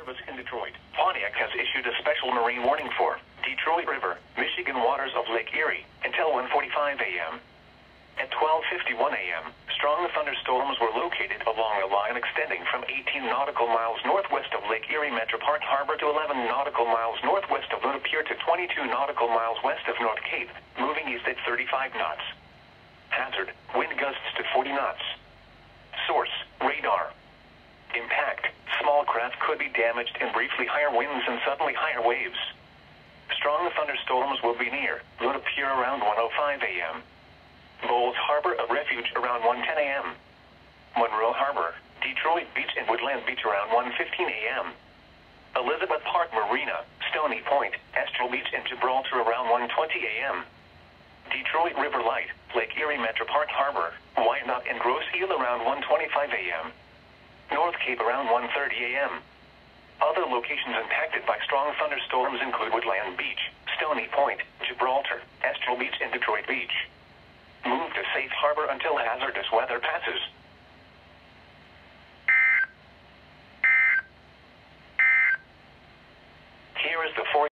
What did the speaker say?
service in Detroit. Pontiac has issued a special marine warning for Detroit River, Michigan waters of Lake Erie until 1:45 a.m. At 12:51 a.m., strong thunderstorms were located along a line extending from 18 nautical miles northwest of Lake Erie Metropark Harbor to 11 nautical miles northwest of Luna Pier to 22 nautical miles west of North Cape, moving east at 35 knots. Hazard, wind gusts to 40 knots. Source, radar. Impact, small craft could be damaged in briefly higher winds and suddenly higher waves. Strong thunderstorms will be near Luna Pier around 1:05 a.m. Bolles Harbor of Refuge around 1:10 a.m. Monroe Harbor, Detroit Beach and Woodland Beach around 1:15 a.m. Elizabeth Park Marina, Stony Point, Astral Beach and Gibraltar around 1:20 a.m. Detroit River Light, Lake Erie Metropark Harbor, Wyandotte and Grosse Ile around 1:25 a.m. North Cape around 1:30 a.m. Other locations impacted by strong thunderstorms include Woodland Beach, Stony Point, Gibraltar, Astral Beach and Detroit Beach. Move to safe harbor until hazardous weather passes. Here is the